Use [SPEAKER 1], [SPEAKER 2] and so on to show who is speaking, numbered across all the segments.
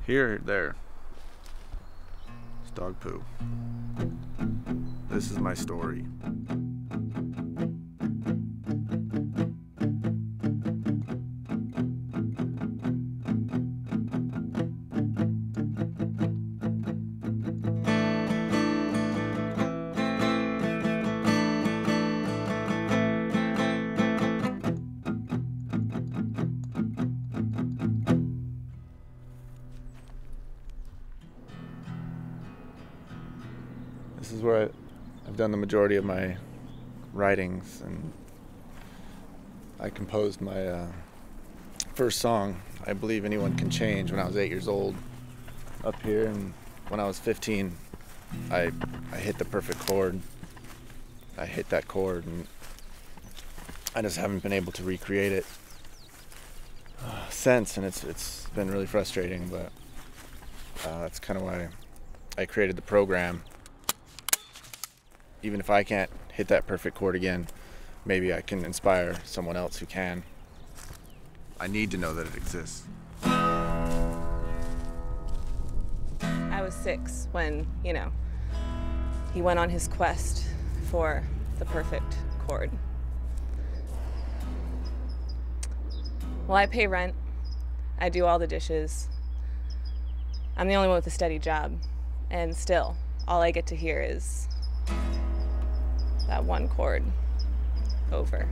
[SPEAKER 1] Here, there. It's dog poo. This is my story. This is where I've done the majority of my writings, and I composed my first song, I Believe Anyone Can Change, when I was 8 years old up here, and when I was 15 I hit the perfect chord. I hit that chord, and I just haven't been able to recreate it since, and it's been really frustrating, but that's kind of why I created the program. Even if I can't hit that perfect chord again, maybe I can inspire someone else who can. I need to know that it exists.
[SPEAKER 2] I was 6 when, he went on his quest for the perfect chord. Well, I pay rent. I do all the dishes. I'm the only one with a steady job. And still, all I get to hear is that one chord over.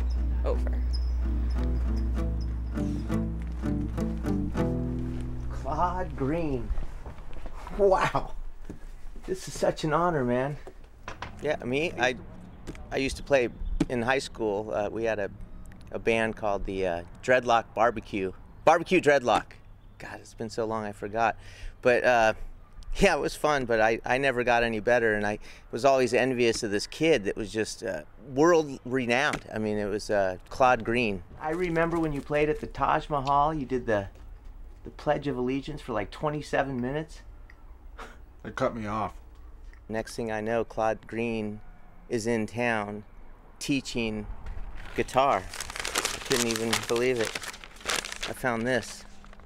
[SPEAKER 3] Claude Green. Wow. This is such an honor, man. Yeah, me, I used to play in high school. We had a band called the Dreadlock Barbecue Dreadlock. God, it's been so long I forgot. But yeah, it was fun, but I never got any better, and I was always envious of this kid that was just world renowned. I mean, it was Claude Green. I remember when you played at the Taj Mahal, you did the Pledge of Allegiance for like 27 minutes.
[SPEAKER 1] They cut me off.
[SPEAKER 3] Next thing I know, Claude Green is in town teaching guitar. I couldn't even believe it. I found this.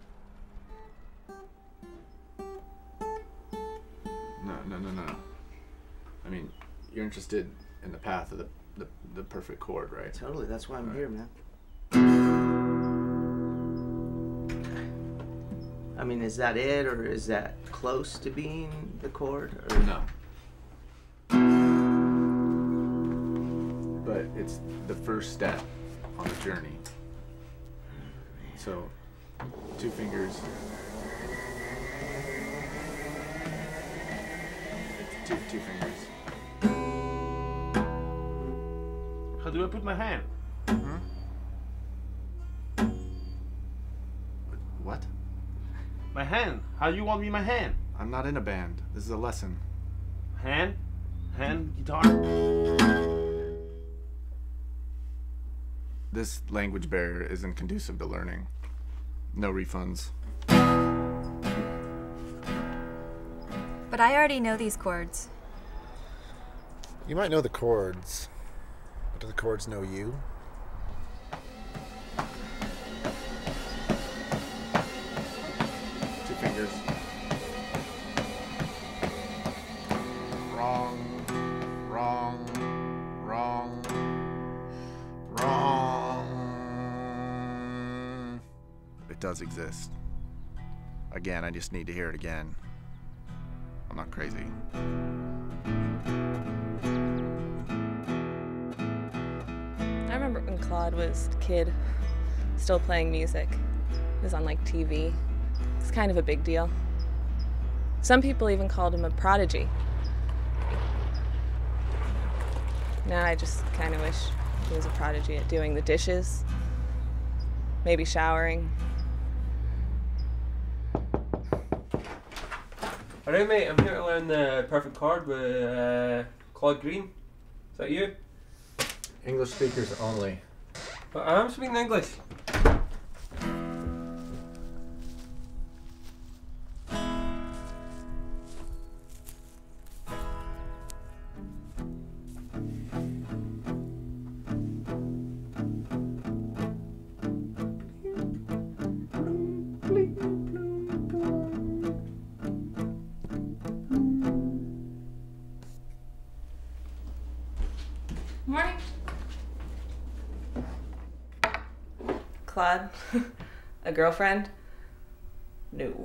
[SPEAKER 1] No. I mean, you're interested in the path of the perfect chord, right?
[SPEAKER 3] Totally, that's why I'm here, man. I mean, is that it, or is that close to being the chord? Or?
[SPEAKER 1] No. But it's the first step on the journey. So, 2 fingers. Two fingers.
[SPEAKER 4] How do I put my hand?
[SPEAKER 1] What?
[SPEAKER 4] My hand. How do you want me my hand?
[SPEAKER 1] I'm not in a band. This is a lesson.
[SPEAKER 4] Hand guitar.
[SPEAKER 1] This language barrier isn't conducive to learning. No refunds.
[SPEAKER 5] But I already know these chords.
[SPEAKER 6] You might know the chords, but do the chords know you?
[SPEAKER 1] Two fingers. Wrong. It does exist. Again, I just need to hear it again. I'm not crazy.
[SPEAKER 2] I remember when Claude was a kid, still playing music. It was on like TV. It's kind of a big deal. Some people even called him a prodigy. Now I just kind of wish he was a prodigy at doing the dishes, maybe showering.
[SPEAKER 7] Alright mate, I'm here to learn the perfect chord with Claude Green. Is that you?
[SPEAKER 6] English speakers only.
[SPEAKER 7] But I am speaking English.
[SPEAKER 2] Claude? A girlfriend? No.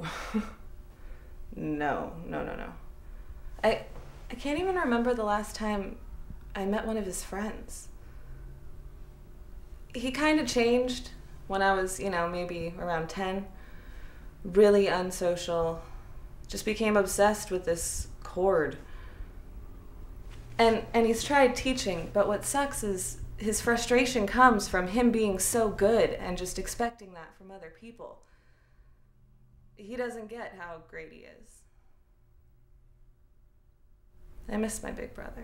[SPEAKER 2] No. I can't even remember the last time I met one of his friends. He kind of changed when I was, maybe around 10. Really unsocial. Just became obsessed with this chord. And he's tried teaching, but what sucks is his frustration comes from him being so good and just expecting that from other people. He doesn't get how great he is. I miss my big brother.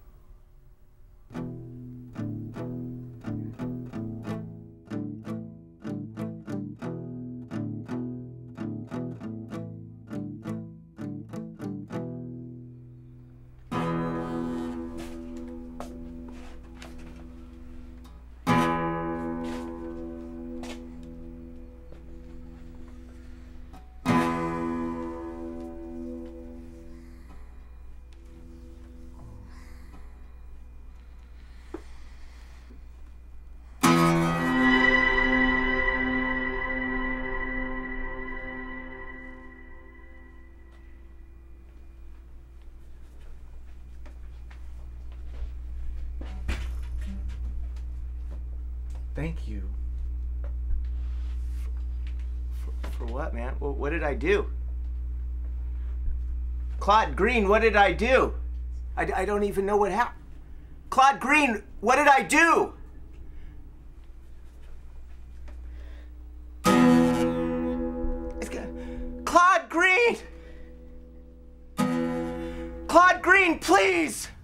[SPEAKER 3] Thank you. For what, man? What did I do? Claude Green, what did I do? I don't even know what happened. Claude Green, what did I do? Claude Green! Claude Green, please!